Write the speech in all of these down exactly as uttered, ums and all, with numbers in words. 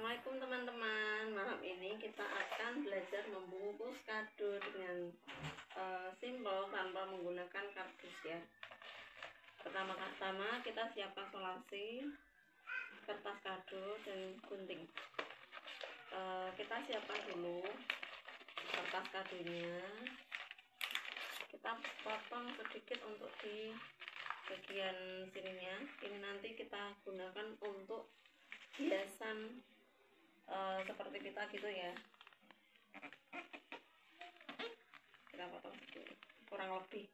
Assalamualaikum teman-teman. Malam ini kita akan belajar membungkus kado dengan uh, simpel tanpa menggunakan kardus ya. Pertama-tama kita siapkan solasi, kertas kado dan gunting. Uh, kita siapkan dulu kertas kadonya. Kita potong sedikit untuk di bagian sininya. Ini nanti kita gunakan untuk hiasan uh, seperti pita gitu ya. Kita potong sedikit, kurang lebih.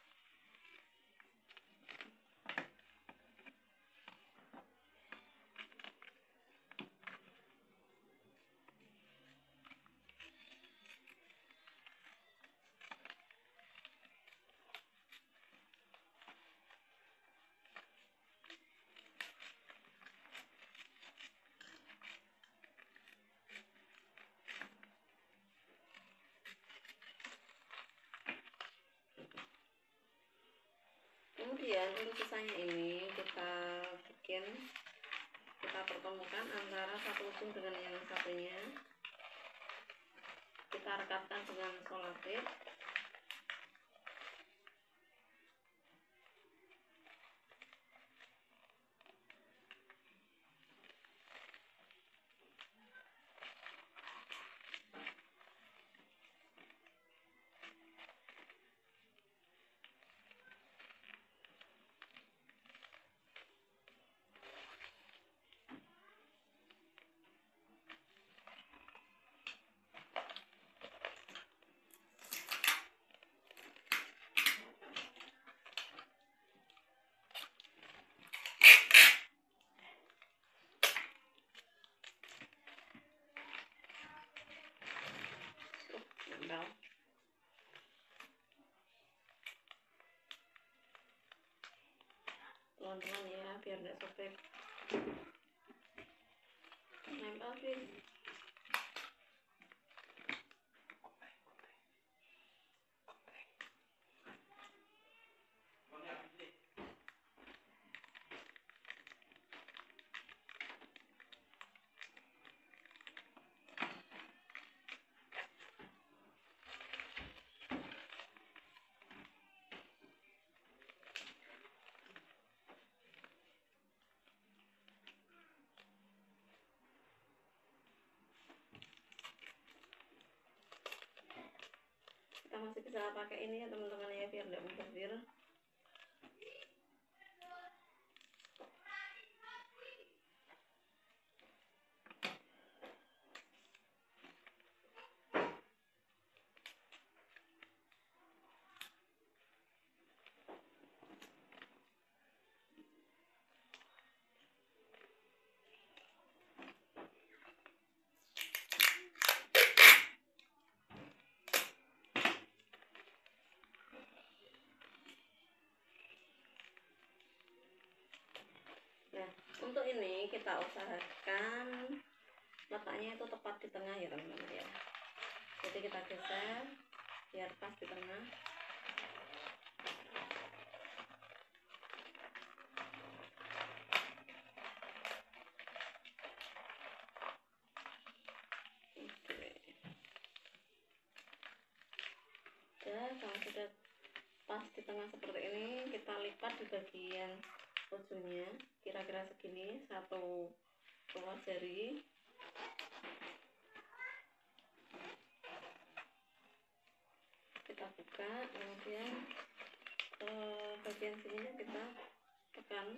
Kemudian untuk sisanya ini kita bikin, kita pertemukan antara satu ujung dengan yang satunya. Kita rekatkan dengan selotip. Pelan-pelan ya biar nggak sobek. Nempel sih. Kita masih bisa pakai ini ya teman-teman ya biar nggak mubazir. Nah, untuk ini kita usahakan letaknya itu tepat di tengah ya teman-teman ya. Jadi kita geser biar pas di tengah. Dan kalau sudah pas di tengah seperti ini, kita lipat di bagian ujungnya kira-kira segini, satu ruas jari. Kita buka, kemudian eh, bagian sininya kita tekan.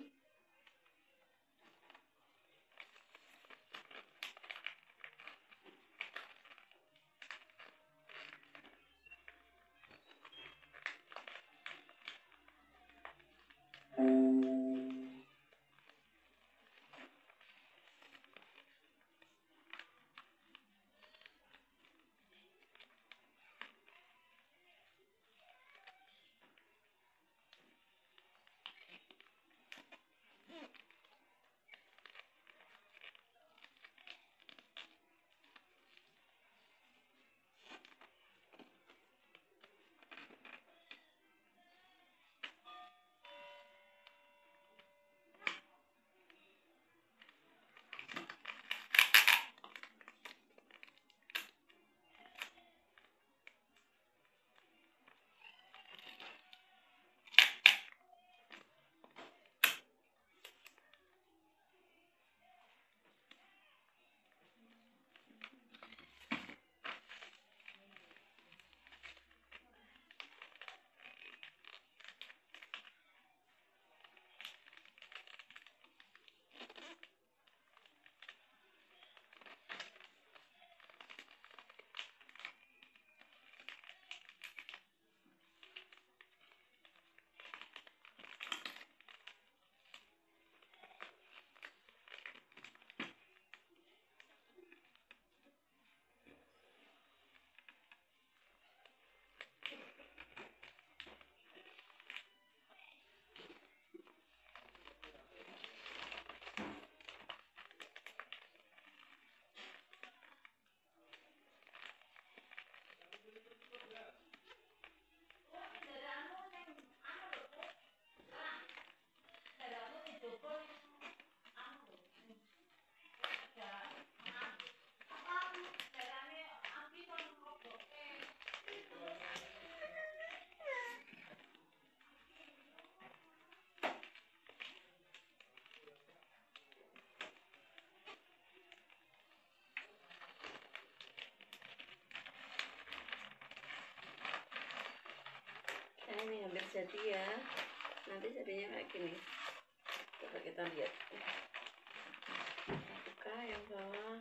jadi ya, nanti jadinya kayak gini. Coba kita lihat, kita buka yang bawah,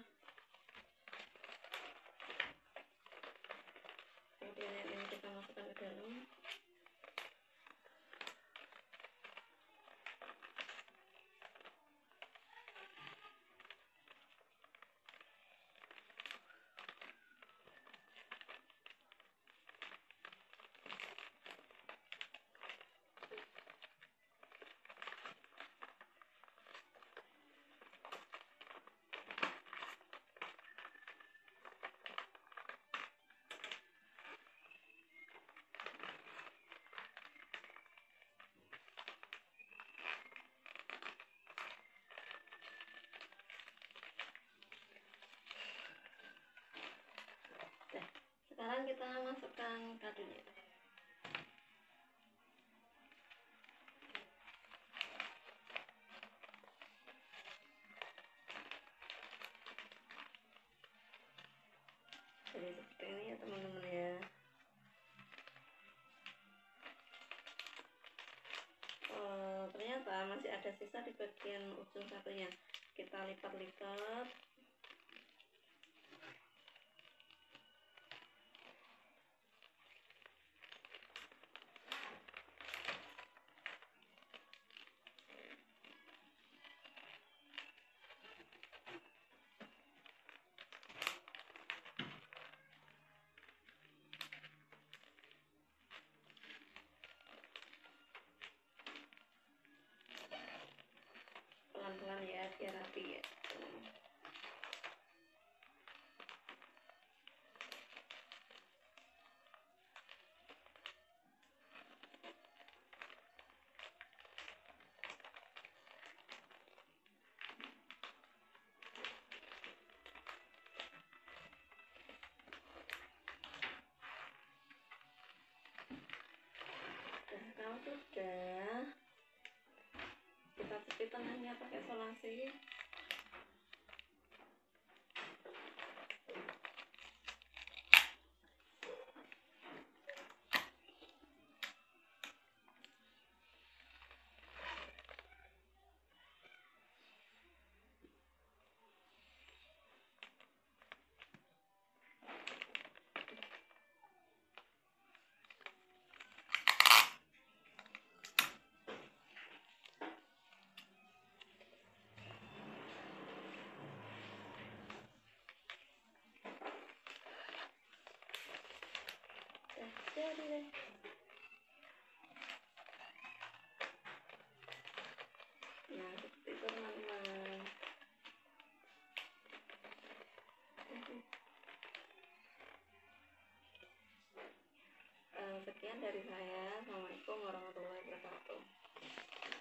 kemudian yang ini kita masukkan ke dalam. Sekarang kita masukkan kadonya. Jadi seperti ini ya teman-teman ya. Oh, ternyata masih ada sisa di bagian ujung satunya. Kita lipat-lipat. Pelan-pelan ya, biar rapi ya. Dan kalau sudah, kita jepit tengahnya pakai solasi. Jadi deh.